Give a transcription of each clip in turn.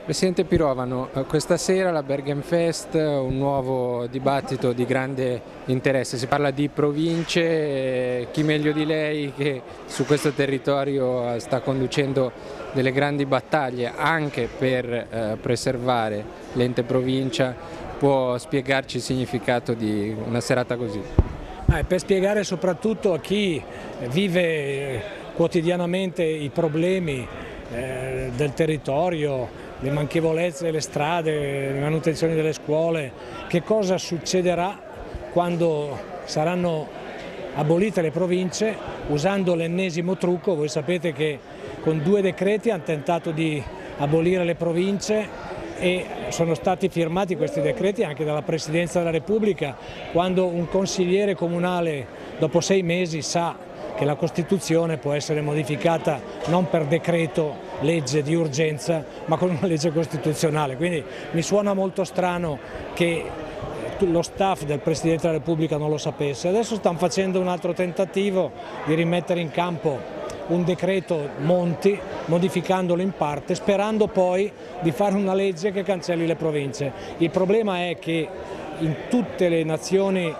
Presidente Pirovano, questa sera alla Bergenfest un nuovo dibattito di grande interesse, si parla di province, chi meglio di lei che su questo territorio sta conducendo delle grandi battaglie anche per preservare l'ente provincia, può spiegarci il significato di una serata così? Per spiegare soprattutto a chi vive quotidianamente i problemi del territorio, le manchevolezze delle strade, le manutenzioni delle scuole, che cosa succederà quando saranno abolite le province usando l'ennesimo trucco. Voi sapete che con 2 decreti hanno tentato di abolire le province e sono stati firmati questi decreti anche dalla Presidenza della Repubblica, quando un consigliere comunale dopo 6 mesi sa che la Costituzione può essere modificata non per decreto legge di urgenza ma con una legge costituzionale. Quindi mi suona molto strano che lo staff del Presidente della Repubblica non lo sapesse. Adesso stanno facendo un altro tentativo di rimettere in campo un decreto Monti, modificandolo in parte, sperando poi di fare una legge che cancelli le province. Il problema è che in tutte le nazioni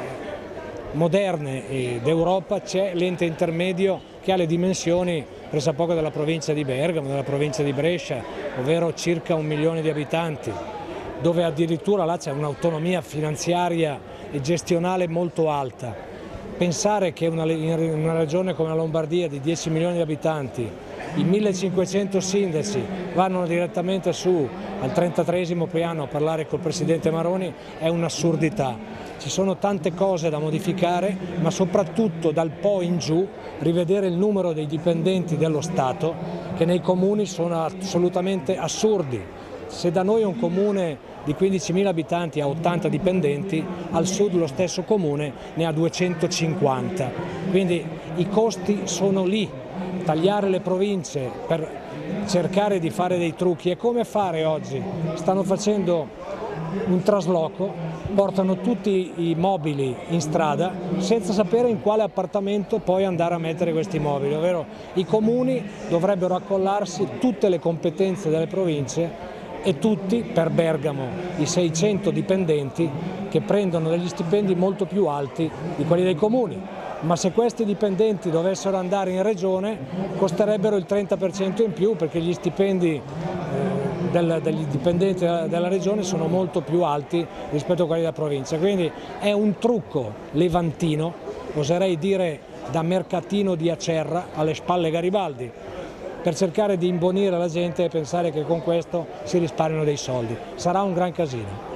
moderne d'Europa c'è l'ente intermedio che ha le dimensioni pressappoco della provincia di Bergamo, della provincia di Brescia, ovvero circa 1 milione di abitanti, dove addirittura là c'è un'autonomia finanziaria e gestionale molto alta. Pensare che in una regione come la Lombardia di 10 milioni di abitanti i 1500 sindaci vanno direttamente su al 33esimo piano a parlare col Presidente Maroni è un'assurdità. Ci sono tante cose da modificare, ma soprattutto dal Po in giù rivedere il numero dei dipendenti dello Stato, che nei comuni sono assolutamente assurdi. Se da noi un comune di 15.000 abitanti ha 80 dipendenti, al sud lo stesso comune ne ha 250. Quindi i costi sono lì. Tagliare le province per cercare di fare dei trucchi è come fare oggi. Stanno facendo un trasloco, portano tutti i mobili in strada senza sapere in quale appartamento poi andare a mettere questi mobili, ovvero i comuni dovrebbero accollarsi tutte le competenze delle province e tutti, per Bergamo, i 600 dipendenti che prendono degli stipendi molto più alti di quelli dei comuni. Ma se questi dipendenti dovessero andare in regione costerebbero il 30% in più, perché gli stipendi degli dipendenti della regione sono molto più alti rispetto a quelli della provincia. Quindi è un trucco levantino, oserei dire da mercatino di Acerra alle spalle Garibaldi, per cercare di imbonire la gente e pensare che con questo si risparmiano dei soldi. Sarà un gran casino.